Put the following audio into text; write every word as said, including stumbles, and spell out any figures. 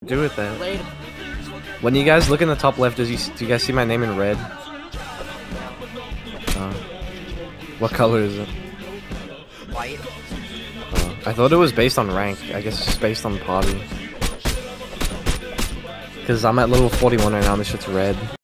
Do it then. Later. When you guys look in the top left, does you do you guys see my name in red? Uh, what color is it? White. Uh, I thought it was based on rank. I guess it's just based on party. Cause I'm at level forty-one right now. This shit's red.